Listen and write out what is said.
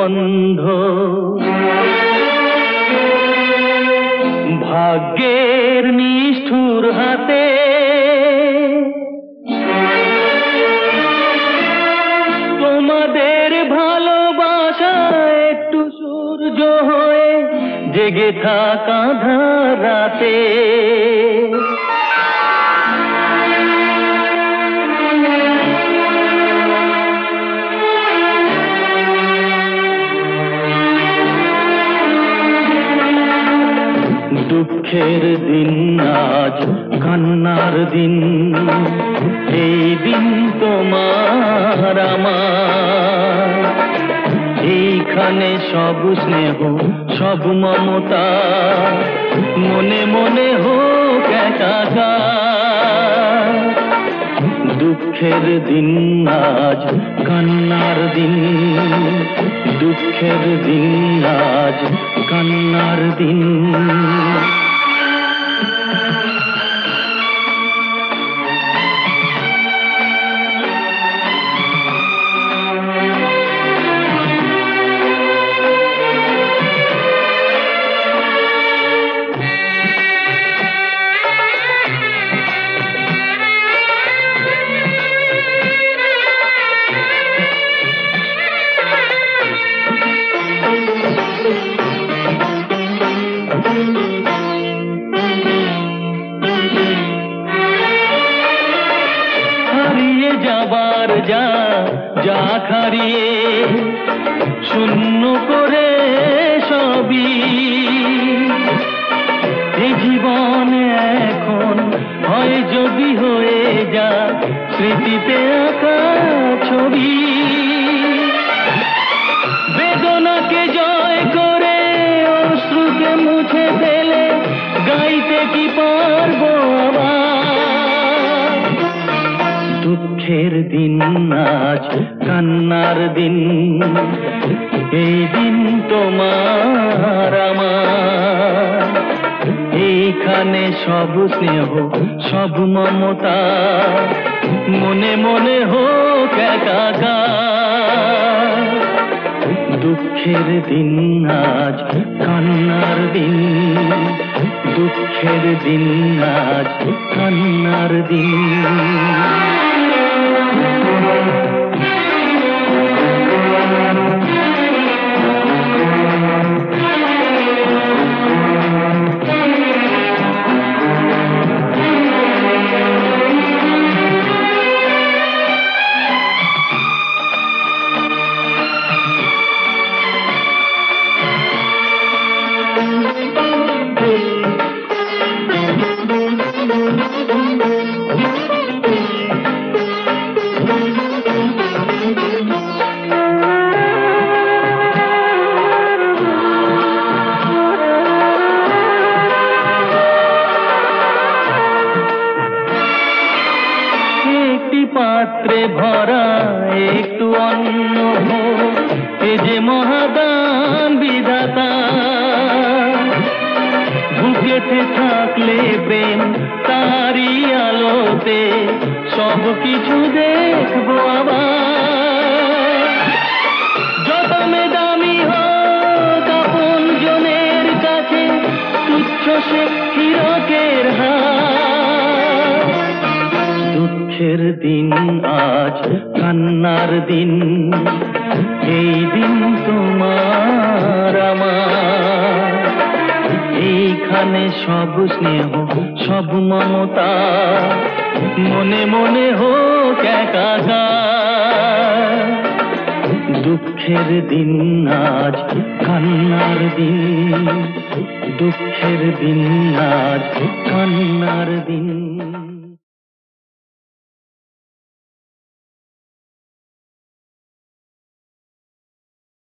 বন্ধ। ভাগ্যের নিষ্ঠুর হাতে তোমাদের ভালোবাসা একটু সূর্য হয়ে জেগে থাকা রাতে। দুঃখের দিন আজ কান্নার দিন, এই দিন তোমার আমার। এইখানে সব স্নেহ সব মমতা মনে মনে হোক একাকার। দুঃখের দিন আজ কান্নার দিন, দুঃখের দিন আজ কান্নার দিন। যাবার যা যা হারিয়ে শূন্য করে সবই, এই জীবন এখন হয় যদি হয়ে যা স্মৃতিতে আঁকা ছবি। বেদনাকে জয় করে অশ্রুকে মুছে ফেলে গাইতে কি পারবো আবার। দুঃখের দিন আজ কান্নার দিন, এই দিন তোমার আমার। এইখানে সব স্নেহ সব মমতা মনে মনে হোক একাকার। দুঃখের দিন আজ কান্নার দিন, দুঃখের দিন আজ কান্নার দিন। পাত্রে ভরা একটু অন্ন হোক, এ যে মহাদান বিধাতা। বুকেতে থাকলে প্রেম তারি আলোতে সব কিছু দেখবো আবার। যত দামি হোক আপন জনের কাছে তুচ্ছ সে হীরকের হার। দুঃখের দিন আজ কান্নার দিন, এই দিন তোমার আমার। এইখানে সব স্নেহ সব মমতা মনে মনে হোক একাকার। দুঃখের দিন আজ কান্নার দিন, দুঃখের দিন আজ কান্নার দিন।